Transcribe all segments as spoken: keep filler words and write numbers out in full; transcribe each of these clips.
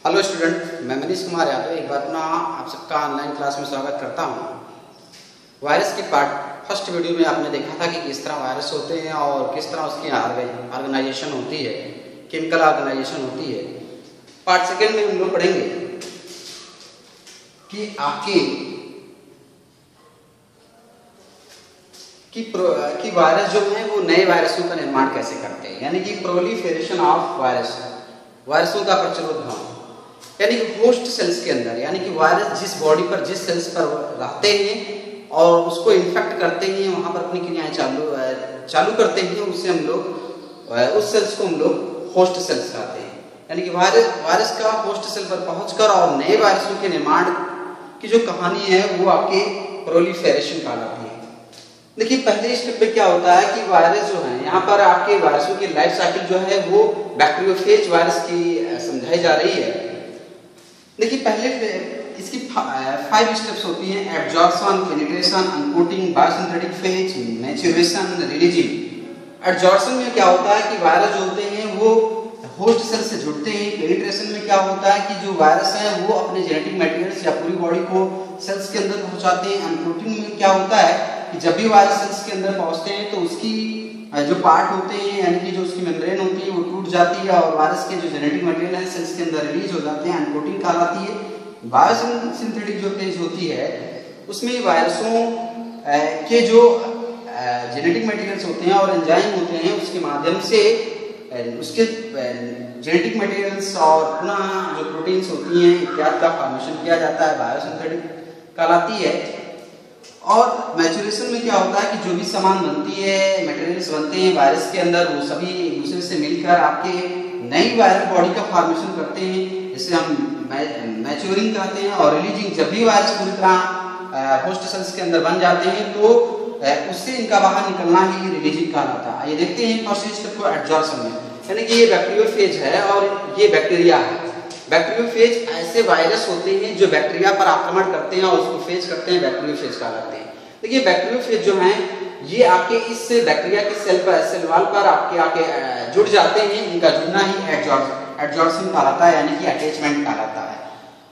Hello student, मैं मनीष कुमार यादव एक बार पुनः आप सबका ऑनलाइन क्लास में स्वागत करता हूं। वायरस के पार्ट फर्स्ट वीडियो में आपने देखा था कि किस तरह वायरस होते हैं और किस तरह उसकी ऑर्गेनाइजेशन होती है, केमिकल ऑर्गेनाइजेशन होती है। पार्ट सेकेंड में हम लोग पढ़ेंगे कि आपके कि, कि वायरस जो है वो नए वायरसों का निर्माण कैसे करते हैं, यानी कि प्रोलिफेरेशन ऑफ वायरस, वायरसों का प्रचुरोद्भव, यानी कि होस्ट सेल्स के अंदर, यानी कि वायरस जिस बॉडी पर जिस सेल्स पर रहते हैं और उसको इन्फेक्ट करते हैं, वहां पर अपनी क्रियाएं चालू चालू करते हैं, उससे हम लोग उस सेल्स को हम लोग होस्ट सेल्स कहते हैं। यानी कि वायरस वायरस का होस्ट सेल पर पहुंचकर और नए वायरसों के निर्माण की जो कहानी है वो आपके प्रोलिफेरेशन कहलाती है। देखिए, पहले स्टेप पे क्या होता है कि वायरस जो है, यहाँ पर आपके वायरसों की लाइफ साइकिल जो है वो बैक्टीरियोफेज वायरस की समझाई जा रही है। देखिए, पहले इसकी फाइव स्टेप्स होती हैं: absorption, penetration, uncoating, biosynthetic phase, maturation, releasing. Absorption में क्या होता है कि वायरस जो होते हैं वो होस्ट सेल से जुड़ते हैं। पेनिट्रेशन में क्या होता है कि जो वायरस है वो अपने जेनेटिक मटेरियल्स या पूरी बॉडी को सेल्स के अंदर पहुंचाते हैं। अनकोटिंग में क्या होता है कि जब भी वायरस सेल्स के अंदर पहुंचते हैं तो उसकी जो पार्ट होते हैं, यानी कि जो उसकी मेम्ब्रेन होती है वो टूट जाती है और वायरस के जो जेनेटिक मटेरियल है सेल्स के अंदर रिलीज हो जाते हैं। अनकोटिंग कहलाती है। बायोसिंथेटिक जो फेज होती है उसमें वायरसों के जो जेनेटिक मटेरियल्स होते हैं और एंजाइम होते हैं उसके माध्यम से उसके जेनेटिक मटेरियल्स और पुनः जो प्रोटीन्स होती हैं इत्यादि का फॉर्मेशन किया जाता है, बायोसिंथेटिक कहलाती है। और मैच्योरेशन में क्या होता है कि जो भी सामान बनती है, मटेरियल्स बनते हैं वायरस के अंदर, वो सभी एक दूसरे से मिलकर आपके नई वायरल बॉडी का फॉर्मेशन करते हैं, जिसे हम मैच्योरिंग कहते हैं। और रिलीजिंग, जब भी वायरस पूरी तरह होस्ट सेल्स के अंदर बन जाते हैं तो उससे इनका बाहर निकलना ही रिलीजिंग कहलाता है। ये देखते हैं फर्स्ट स्टेप को एब्जॉर्प्शन में, यानी कि ये बैक्टीरियोफेज है और ये बैक्टीरिया है। बैक्टीरियोफेज ऐसे वायरस होते हैं जो बैक्टीरिया पर आक्रमण करते हैं और उसको फेज करते हैं, बैक्टीरियोफेज कहलाते हैं। देखिए, बैक्टीरियोफेज जो हैं ये आपके इस बैक्टीरिया के सेल पर सेल वॉल पर आपके आके जुड़ जाते हैं। इनका जुड़ना ही एडजॉर्प्शन कहलाता है, यानी कि अटैचमेंट कहलाता है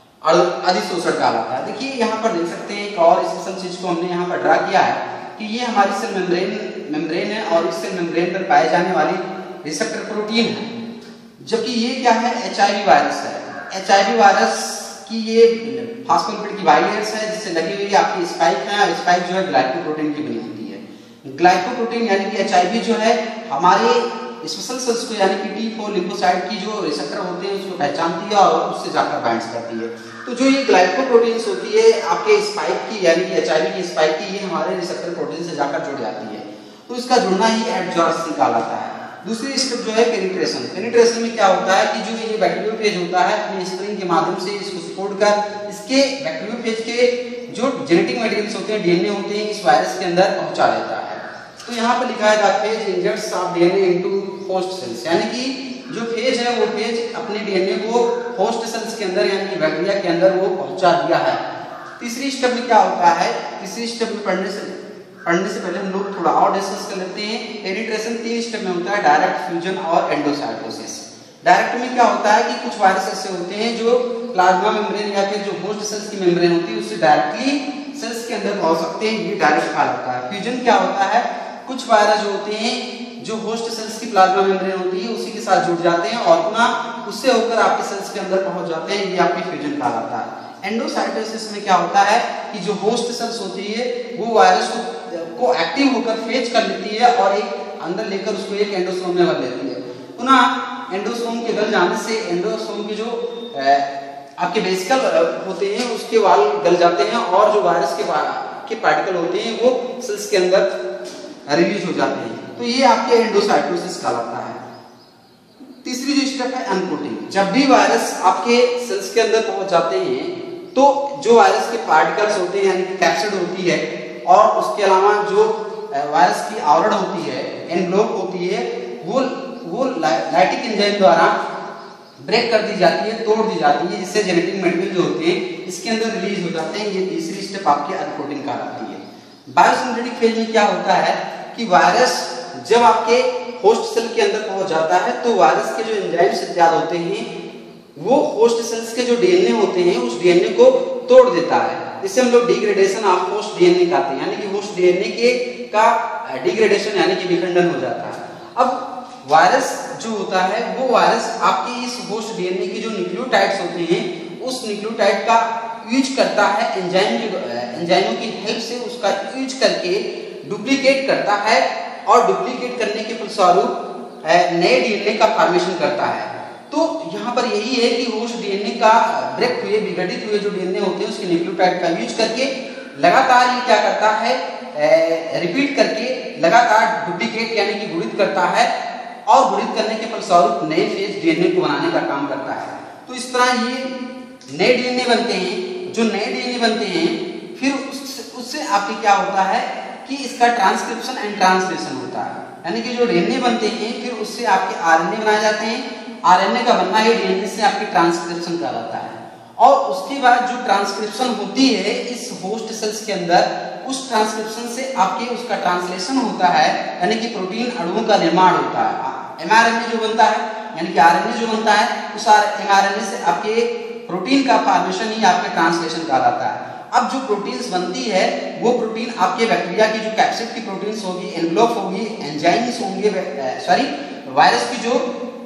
और अधिशोषण कहलाता है। देखिए, यहाँ पर देख सकते हैं एक और स्पेशल चीज को हमने यहाँ पर ड्रा किया है कि ये हमारी सेल मेम्ब्रेन मेम्ब्रेन है और इस सेल मेम्ब्रेन पर पाए जाने वाली रिसेप्टर प्रोटीन है, जबकि ये क्या है, एच आई वी वायरस है। एच आई वी वायरस की ये फॉस्फोलिपिड की बाइलेयर्स है जिससे लगी हुई आपकी स्पाइक है, और स्पाइक जो है ग्लाइकोप्रोटीन की बनी होती है। ग्लाइकोप्रोटीन यानी कि एच आई वी जो है हमारे स्पेशल सेल्स को, यानी कि टी फोर लिम्फोसाइट की जो रिसेप्टर होते हैं उसको पहचानती है और उससे जाकर बाइंड करती है। तो जो ये ग्लाइकोप्रोटीन्स होती है आपके स्पाइक की, यानी कि एच आई वी की स्पाइक की, ये हमारे रिसेप्टर प्रोटीन से जाकर जुड़ जाती है, तो इसका जुड़ना ही एब्जॉर्प्शन कहलाता है। दूसरी स्टेप जो है पेनिट्रेशन। पेनिट्रेशन में क्या होता है कि जो ये बैक्टीरियोफेज होता है अपने स्प्रिंग के माध्यम से इसको सपोर्ट कर इसके बैक्टीरियोफेज के जो जेनेटिक मटेरियल्स होते हैं, डीएनए होते हैं, इस वायरस के अंदर पहुंचा देता है। तो यहाँ पर लिखा है phage inserts of DNA into host cells, यानी कि जो फेज है वो फेज अपने डीएनए को होस्ट सेल्स के अंदर, यानी कि बैक्टीरिया के अंदर वो पहुंचा दिया है। तीसरी स्टेप में क्या होता है, तीसरी स्टेप में पढ़ने से पढ़ने से पहले हम लोग थोड़ा और डिस्कस कर लेते हैं। पेनिट्रेशन तीन स्टेप में होता है: डायरेक्ट, फ्यूजन और एंडोसाइटोसिस। डायरेक्ट में क्या होता है कि कुछ वायरस ऐसे होते हैं जो प्लाज्मा मेम्ब्रेन या फिर जो होस्ट सेल्स की मेम्ब्रेन होती है उससे डायरेक्टली सेल्स के अंदर पहुंच सकते हैं, ये डायरेक्ट कहलाता है। फ्यूजन क्या होता है, कुछ वायरस जो होते हैं जो होस्ट सेल्स की प्लाज्मा मेम्ब्रेन होती है उसी के साथ जुड़ जाते हैं और पुनः उससे होकर आपके सेल्स के अंदर पहुंच जाते हैं, ये आपकी फ्यूजन कहलाता है। एंडोसाइटोसिस में क्या होता है कि जो होस्ट सेल्स होती है वो वायरस को को एक्टिव होकर फेज कर लेती है और एक अंदर लेकर उसको एक एंडोसोम में भर लेती है। पुनः एंडोसोम के गल जाने से एंडोसोम के जो आपके वेसिकल होते हैं उसके वाल गल जाते हैं और जो वायरस के के पार्टिकल होते हैं वो सेल्स के अंदर रिलीज हो जाते हैं, तो ये आपके एंडोसाइटोसिस कहलाता है। तीसरी जो स्टेप है अनकोटिंग। जब भी वायरस आपके सेल्स के अंदर पहुंच जाते हैं तो जो वायरस के पार्टिकल्स होते हैं, यानी कि कैप्सिड होती है और उसके अलावा जो वायरस की आवरण होती है, एनवेलप होती है, वो वो लाइटिक एंजाइम द्वारा ब्रेक कर दी जाती है, तोड़ दी जाती है, जिससे जेनेटिक मटेरियल जो होते हैं इसके अंदर रिलीज हो जाते हैं। ये तीसरी स्टेप आपकी अनकोटिंग कहलाती है। बायोसिंथेटिक फेज में क्या होता है कि वायरस जब आपके होस्ट सेल के अंदर पहुंच जाता है तो वायरस के जो एंजाइम्स इत्यादि होते हैं वो होस्ट सेल्स के जो डीएनए होते हैं उस डीएनए को तोड़ देता है। इससे हम लोग डिग्रेडेशन ऑफ होस्ट डीएनए कहते हैं, यानी कि होस्ट डीएनए के का डिग्रेडेशन यानी कि विखंडन हो जाता है। अब वायरस जो होता है वो वायरस आपके इस होस्ट डीएनए की जो न्यूक्लियोटाइड्स होते हैं उस न्यूक्लियोटाइड का यूज करता है, एंजाइम की एंजाइमों की हेल्प से उसका यूज करके डुप्लीकेट करता है और डुप्लीकेट करने के फलस्वरूप नए डीएनए का फॉर्मेशन करता है। तो यहाँ पर यही है कि होस्ट डीएनए का ब्रेक हुए विघटित हुए जो डीएनए होते हैं उसके न्यूक्लियोटाइड का यूज करके लगातार ये क्या करता है, रिपीट करके लगातार डुप्लीकेट यानी कि गुणित करता है और गुणित करने के फलस्वरूप नए फेज डीएनए को बनाने का काम करता है। तो इस तरह ये नए डीएनए बनते हैं। जो नए डीएनए बनते हैं फिर उससे, उससे आपके क्या होता है कि इसका ट्रांसक्रिप्शन एंड ट्रांसलेशन होता है, यानी कि जो डीएनए बनते हैं फिर उससे आपके आरएनए बनाए जाते हैं। आरएनए का बनना है डीएनए से आपकी ट्रांसक्रिप्शन कहलाता है और उसके बाद जो ट्रांसक्रिप्शन होती है इस होस्ट सेल्स के अंदर, उस ट्रांसक्रिप्शन से आपके उसका ट्रांसलेशन होता है, यानी कि प्रोटीन अणुओं का निर्माण होता है। एमआरएनए जो बनता है यानी कि आरएनए जो बनता है उस एमआरएनए से आपके प्रोटीन का फॉर्मेशन ही आपके ट्रांसलेशन कहलाता है। अब जो प्रोटीन्स बनती है वो प्रोटीन आपके बैक्टीरिया की जो कैप्सिड की प्रोटीन्स होगी, एनवेलोप होगी, एंजाइम्स होंगे, सॉरी वायरस की जो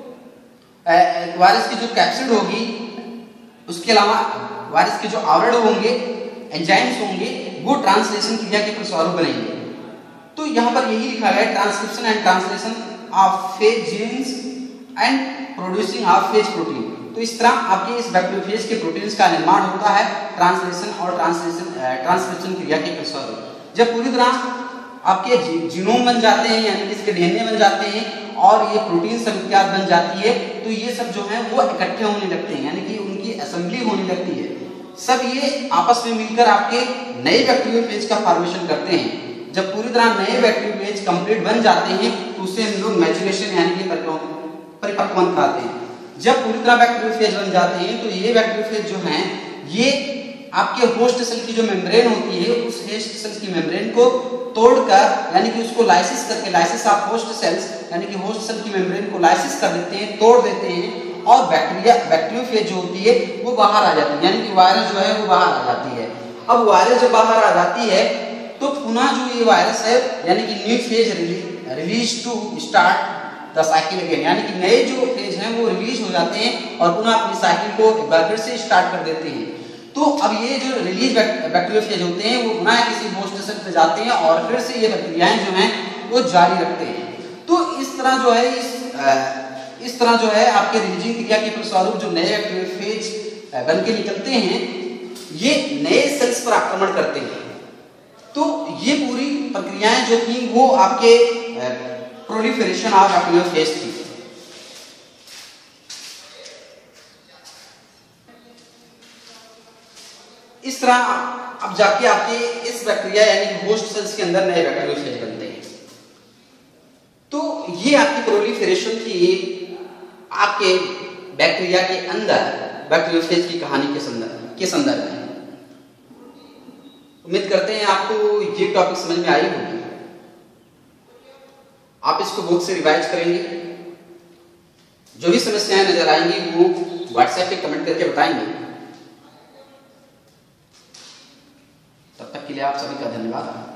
वायरस की जो कैप्सिड होगी, उसके अलावा वायरस के जो आवरण होंगे, एंजाइम्स होंगे, वो ट्रांसलेशन क्रिया के फलस्वरूप बनेंगे। तो यहाँ पर यही लिखा गया है transcription and translation of phage genes and producing of phage protein. तो इस तरह आपके इस बैक्टीरियोफेज के प्रोटीन्स का निर्माण होता है ट्रांसलेशन और ट्रांसलेशन ट्रांसक्रिप्शन क्रिया के फलस्वरूप। जब पूरी तरह आपके जीनोम बन जाते हैं यानी कि इसके डीएनए बन जाते हैं और ये प्रोटीन सब इत्यादि बन जाती है, तो ये सब जो है वो इकट्ठे होने लगते हैं, यानी कि उनकी असेंबली होने लगती है। सब ये आपस में मिलकर आपके नए बैक्टीरियोफेज का फॉर्मेशन करते हैं। जब पूरी तरह नए बैक्टीरियोफेज कंप्लीट बन जाते हैं तो उसे हम लोग मैचुरेशन यानी कि परिपक्वन कहते हैं। जब पूरी तरह बैक्टीरियोफेज बन जाते हैं तो ये बैक्टीरियोफेज जो हैं ये आपके होस्ट सेल की जो मेम्ब्रेन होती है उस होस्ट सेल की मेम्ब्रेन को तोड़कर यानी कि उसको लाइसिस करके, लाइसिस ऑफ होस्ट सेल्स यानी कि होस्ट सेल की मेम्ब्रेन को लाइसिस कर देते हैं, तोड़ देते हैं और बैक्टीरिया बैक्टीरियोफेज जो होती है वो बाहर आ जाती है, यानी कि वायरस जो है वो बाहर आ जाती है। अब वायरस जब बाहर आ जाती है तो पुनः जो ये वायरस है यानी कि new phage release to start the cycle again, यानी कि नए जो फेज हैं वो रिलीज हो जाते हैं और पुनः अपनी साइकिल को एक बार फिर से स्टार्ट कर देते हैं। तो अब ये जो रिलीज बैक्टीरियोफेज होते हैं वो पुनः किसी होस्ट सेल पे जाते हैं और फिर से ये बैक्टीरियाएं जो हैं वो जारी रखते हैं। तो इस तरह जो है इस इस तरह जो है आपके रिलीजिंग क्रिया के फलस्वरूप जो नए बैक्टीरियोफेज बन के निकलते हैं ये नए सेल्स पर आक्रमण करते हैं। तो ये पूरी प्रक्रियाएं जो थी वो आपके प्रोलिफरेशन ऑफ बैक्टीरियोफेज थी। इस तरह अब जाके आपके इस बैक्टीरिया यानी कि होस्ट सेल्स के अंदर नए बैक्टीरियोफेज बनते हैं। तो ये आपकी प्रोलिफरेशन थी आपके बैक्टीरिया के अंदर बैक्टीरियोफेज की कहानी के संदर्भ के संदर्भ में। उम्मीद करते हैं आपको ये टॉपिक समझ में आई होगी। आप इसको बुक से रिवाइज करेंगे, जो भी समस्याएं नजर आएंगी वो व्हाट्सएप पे कमेंट करके बताएंगे। तब तक के लिए आप सभी का धन्यवाद।